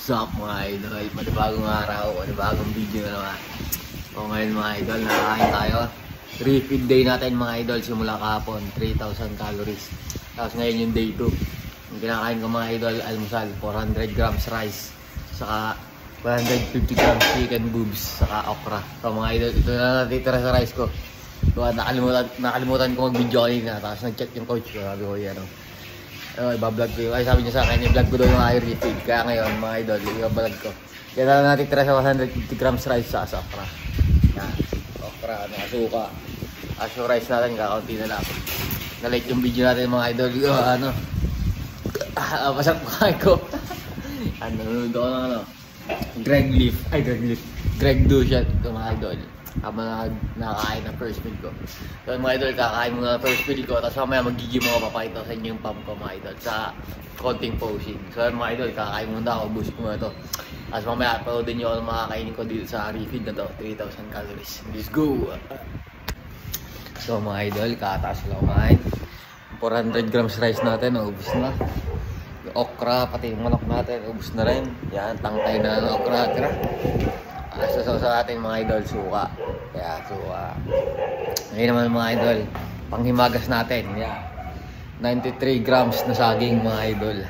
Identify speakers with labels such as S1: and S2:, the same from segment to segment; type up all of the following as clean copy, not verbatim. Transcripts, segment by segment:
S1: What's up mga idol? Panibagong araw, panibagong video na naman. O ngayon mga idol, nakakain tayo. Refeed day natin mga idol, simula kahapon, 3,000 calories. Tapos ngayon yung day 2. Yung kinakain ko mga idol, almusal, 400 grams rice. Saka 150 grams chicken boobs, saka okra. So mga idol, ito na natitira sa rice ko. So, nakalimutan ko mag-video kanina. Tapos nag-chat yung coach ko, sabi ko yan. Iba-vlog ko yung, ay sabi niya sa akin, i-vlog ko doon yung air refeed. Kaya ngayon mga idol, i-vlog ko. Kaya na natitira sa 150 grams rice sa okra. Yan, okra, suka. Asyo rice natin, kakaunti na lang. Na-like yung video natin mga idol. Masarap kain ko. Nanonood ako ng Greg Dushat, ito mga idol. Habang nakakain ng first meal ko. So mga idol, kakain muna ng first meal ko. Tapos mamaya magiging mga papakita sa inyo yung pump ko mga idol sa konting posing. So mga idol, kakain muna ako, boost ko muna ito. Tapos mamaya panoodin nyo ako ng makakainin ko dito sa refeed na to, 3,000 calories. Let's go! So mga idol, kakataas lang kumain. 400 grams rice natin, ubus na. Yung okra, pati yung manok natin, ubus na rin. Yan, tangkay na ng okra. Tira. So sa atin mga idol, suka. Kaya suka. Ngayon naman mga idol, panghimagas natin. Yeah. 93 grams na saging mga idol.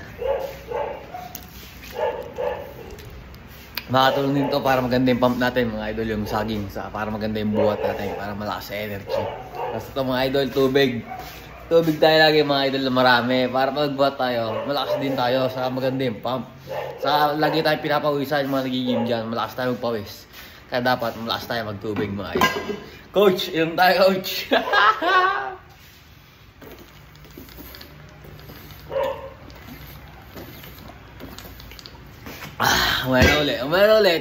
S1: Makatulong din to para maganda yung pump natin mga idol, yung saging. Para maganda yung buhat natin, para malakas sa energy. Tapos ito mga idol, tubig. Tubig tayo lagi mga idol na marami. Para pagbuhat tayo, malakas din tayo sa maganda yung pump. Sa lagi tayo pinapawisan yung mga nagigim dyan, malakas tayo magpawis. Kaya dapat malakas tayo magtubig mga idol. Coach, inom tayo coach. Umero ulit.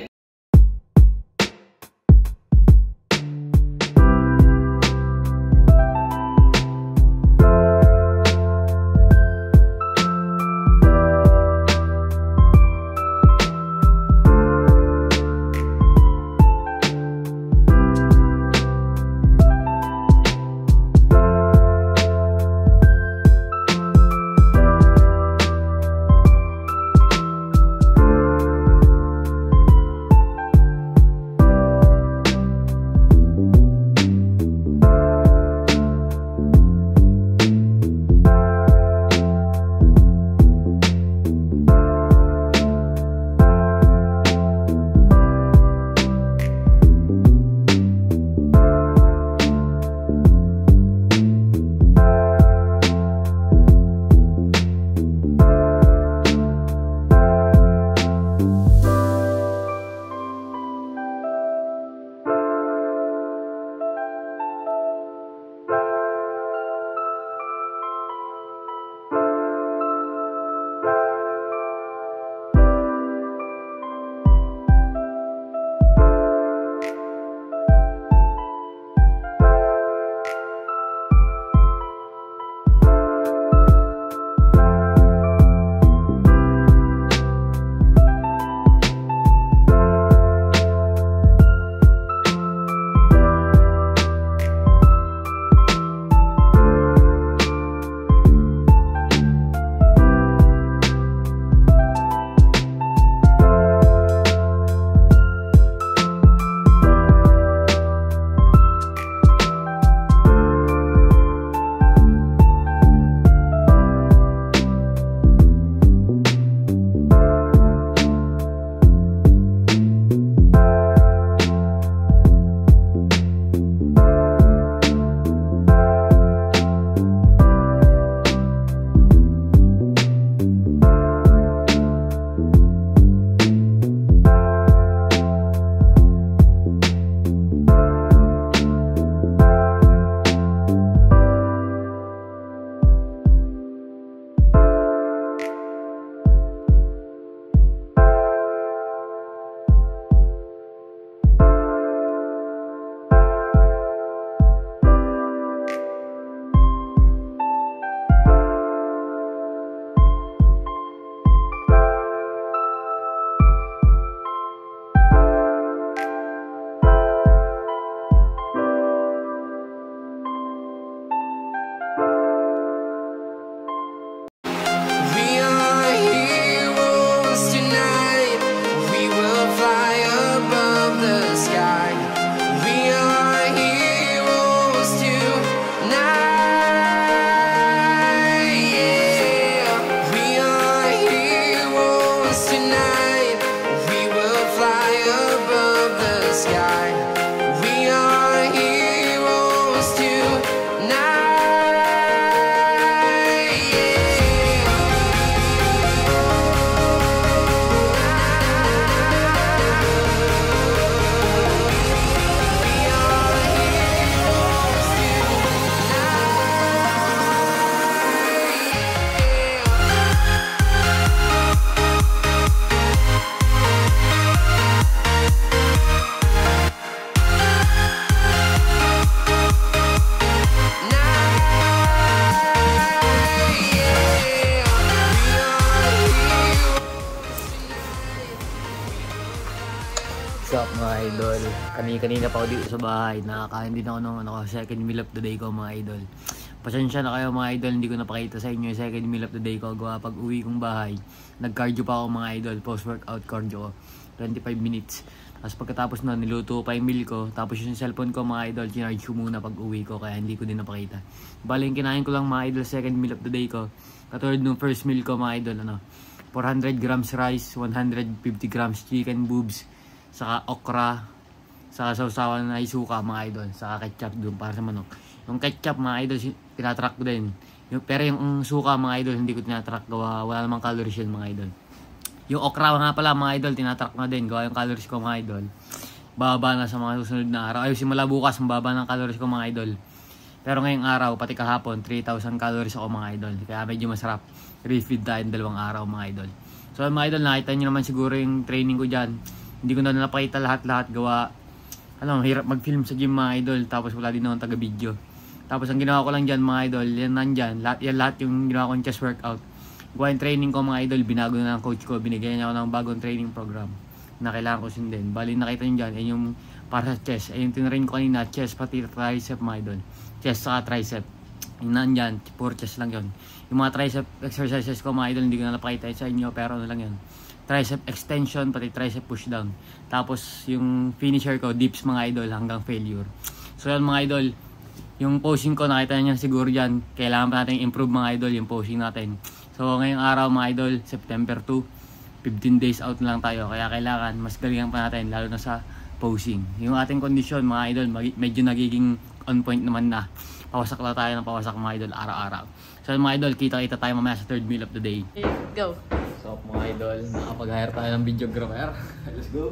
S1: Sup mga idol, kanina pa ako dito sa bahay, nakakain din ako ng second meal of the day ko mga idol. Pasensya na kayo mga idol, hindi ko napakita sa inyo yung second meal of the day ko. Gawa pag uwi kong bahay, nag-cardio pa ako mga idol, post-workout cardio ko, 25 minutes. Tapos pagkatapos na niluto pa yung meal ko, tapos yung cellphone ko mga idol, kinarge ko muna pag uwi ko, kaya hindi ko din napakita. Bali yung kinain ko lang mga idol, second meal of the day ko, katulad nung first meal ko mga idol, 400 grams rice, 150 grams chicken boobs, saka okra, saka sausawan na isuka mga idol, saka ketchup doon para sa manok. Yung ketchup mga idol, tinatrack ko din. Pero yung suka mga idol, hindi ko tinatrack, gawa wala namang calories yun mga idol. Yung okra nga pala mga idol, tinatrack na din, gawa yung calories ko mga idol. Bababa na sa mga susunod na araw. Ay, simula bukas, mababa ng calories ko mga idol. Pero ngayong araw, pati kahapon, 3,000 calories ako mga idol. Kaya medyo masarap. Refeed tayo 2 araw mga idol. So mga idol, nakita nyo naman siguro yung training ko dyan. Hindi ko na napakita lahat-lahat, gawa hirap mag-film sa gym mga idol, tapos wala din naman taga-video. Tapos ang ginawa ko lang dyan mga idol, yan nandyan, lahat yung ginawa kong chest workout. Gawa yung training ko mga idol, binago na ng coach ko, binigyan niya ako ng bagong training program na kailangan ko sundin. Bali nakita nyo dyan, yan yung para sa chest. Ay yung tinrain ko kanina, chest pati tricep mga idol. Chest saka tricep. Yung nandyan, pure chest lang yun. Yung mga tricep exercises ko mga idol, hindi ko na napakita sa inyo, pero ano lang yun. Tricep extension, pati tricep push down. Tapos yung finisher ko, dips mga idol, hanggang failure. So yan mga idol, yung posing ko, nakita niyo siguro dyan, kailangan pa natin improve mga idol, yung posing natin. So ngayong araw mga idol, September 2, 15 days out na lang tayo. Kaya kailangan, mas galingan pa natin, lalo na sa posing. Yung ating kondisyon mga idol, medyo nagiging on point naman na. Pawasak lang tayo ng pawasak mga idol, araw-araw. So mga idol, kita-kita tayo mamaya sa third meal of the day.
S2: Go!
S1: So mga idol, nakapag-hire tayo ng videographer. Let's go!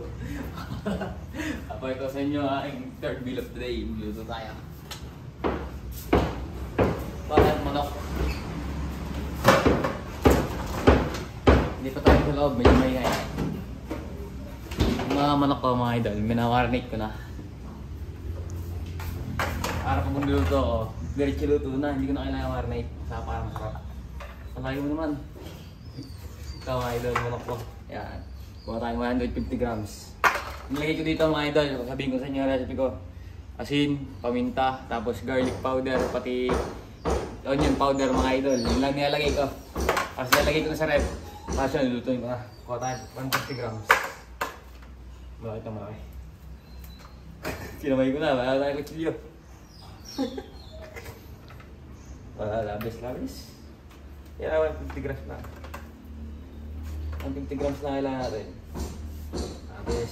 S1: Apo ito sa inyo aking third meal of the day. Magluto tayo. Bakit manok? Hindi pa tayo sa loob, medyo maingay. Yung mga manok ko mga idol, minawarinate ko na. Para pag magluto ko, diretso luto na, hindi ko na kailangan marinate. Sa parang sarap. Salayo mo naman. Ikaw mga idol, manok ko. Yan. Buka tayong 150 grams. Nilagay ko dito mga idol, sabihin ko sa inyo yung recipe ko. Asin, paminta, tapos garlic powder, pati onion powder mga idol. Yun lang nilalagay ko. Tapos nilalagay ko na sa ref. Tapos yun, lutuin ko na. Buka tayo 150 grams. Bakit ang marami? Sinamay ko na, wala tayo kutsilyo. Wala, labis. Yan, 150 grams na. 150 grams na kailangan natin. Labis.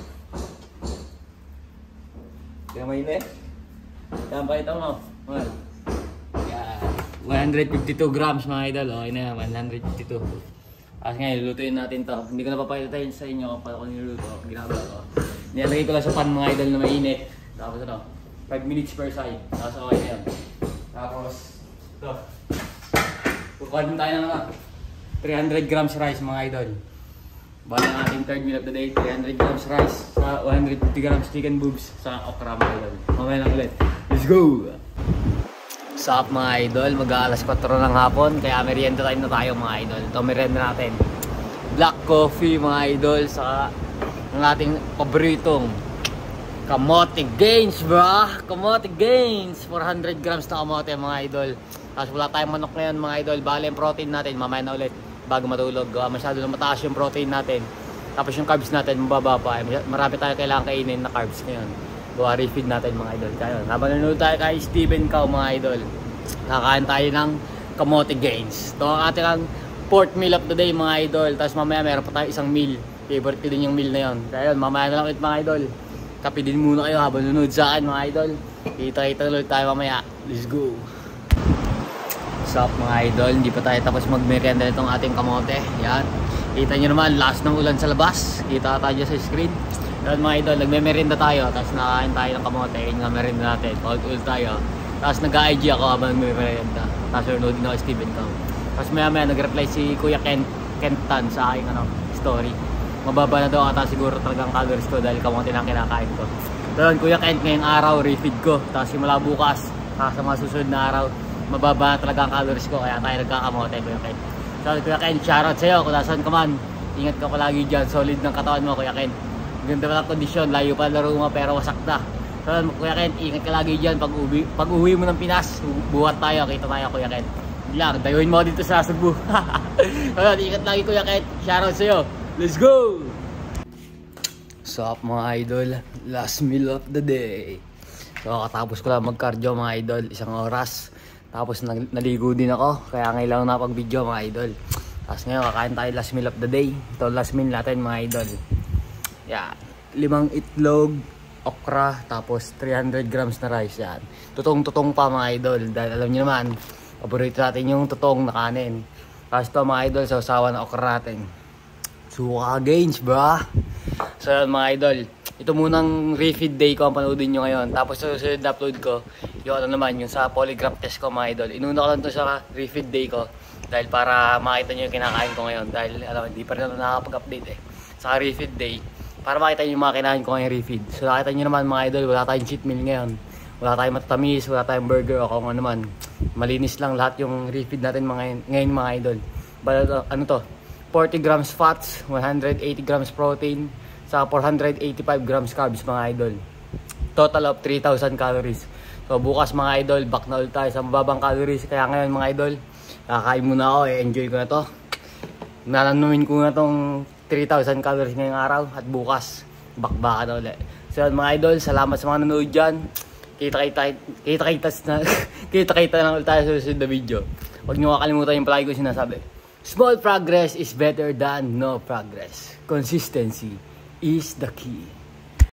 S1: Sinamay na eh. Yan, pakita mo. Well, yan. 152 grams mga idol. Okay na yan, 152. Kasi ngayon, lulutuin natin to. Hindi ko na papakita sa inyo kung paano ko niluluto. Ginagawa ko. Nilalagay ko lang sa pan mga idol na mainit. Tapos 5 minutes per side. Tapos okay na yan. Tapos, ito. Kukuha tayo ng 300 grams rice mga idol. Bali ang ating third meal of the day. 300 grams rice sa 150 grams chicken boobs sa okra mga idol. Mamaya lang ulit. Let's go! Sup mga idol, mag-aalas 4 ng hapon. Kaya merienda tayo na tayo mga idol. Ito merienda natin. Black coffee mga idol. Saka ang ating paboritong kamote gains bro. Kamote gains. 400 grams na kamote mga idol. Tapos wala tayong manok ngayon mga idol. Bale yung protein natin mamaya na ulit bago matulog. Masyado na mataas yung protein natin. Tapos yung carbs natin mababa pa. Marami tayo kailangan kainin na carbs ngayon. Gawa refeed natin mga idol. Kaya habang nanonood tayo kay Steven Cow mga idol, nakain tayo ng kamote gains. Ito ang ating fourth meal of the day mga idol. Tapos mamaya meron pa tayo isang meal. Favorite ko din yung meal na yun. Kaya yun, mamaya na lang ulit mga idol. Kape din muna kayo habang nanonood sa akin mga idol. Kita-kita ulit tayo mamaya. Let's go! What's up mga idol? Hindi pa tayo tapos magmerienda nitong ating kamote. Yan. Kita nyo naman, last ng ulan sa labas. Kita tayo sa screen. Yan mga idol, nagme-merienda tayo. Tapos nakain tayo ng kamote. Yun nga merienda natin. Paulit-ulit tayo. Tapos nag-IG ako habang nagme-merienda. Tapos nanonood din ako Steven Cow. Tapos maya-maya nag-reply si Kuya Kent Tan sa aking story. Mababa na daw ata siguro talagang calories ko dahil kamote na kinakain ko. So yun, Kuya Kent, ngayong araw, refeed ko. Tapos simula bukas, sa mga susunod na araw, mababa talaga ang calories ko. Kaya tayo nagkakamote, Kuya Kent. So Kuya Kent, shoutout sa'yo kung nasan ka man. Ingat ka palagi dyan. Solid ng katawan mo, Kuya Kent. Ganda pa ng kondisyon, layo pa laro mo pero wasak na. So Kuya Kent, ingat ka lagi dyan pag uwi mo ng Pinas. Buhat tayo, kita tayo Kuya Kent. Lang, dayuhin mo dito sa Cebu. Ayun, ingat lagi Kuya Kent. Shoutout sa'yo. Let's go! What's up mga idol? Last meal of the day. So katapos ko lang mag-cardio mga idol, 1 oras. Tapos naligo din ako, kaya ngayon lang napag-video mga idol. Tapos ngayon kakain tayo last meal of the day. Ito last meal natin mga idol. Yeah, 5 itlog, okra, tapos 300 grams na rice yan. Tutong-tutong pa mga idol, dahil alam niyo naman, paborito natin yung tutong na kanin. Tapos ito mga idol, sausawan na okra natin. Suka gains bro. So mga idol, ito munang refeed day ko ang panoodin nyo ngayon. Tapos susunod na upload ko, yung ano naman, yung sa polygraph test ko mga idol. Inuna ko lang to sa refeed day ko. Dahil para makita nyo yung kinakain ko ngayon. Dahil alam, hindi pa rin ako nakakapag-update eh. Sa refeed day, para makita nyo yung mga kinain ko ngayong refeed. So nakita nyo naman mga idol, wala tayong cheat meal ngayon. Wala tayong matatamis, wala tayong burger o kung ano naman. Malinis lang lahat yung refeed natin ngayon mga idol. But ano to, 40 grams fats, 180 grams protein, sa 485 grams carbs mga idol. Total of 3,000 calories. So bukas mga idol, back na ulit tayo sa mababang calories. Kaya ngayon mga idol, kakain muna ako, enjoy ko na to. Nananumin ko na tong 3,000 calories ngayong araw. At bukas, bakbaka na ulit. So mga idol, salamat sa mga nanood dyan. Kita-kita na ulit tayo sa susunod na video. Huwag nyo kakalimutan yung palagi ko sinasabi. Small progress is better than no progress. Consistency is the key.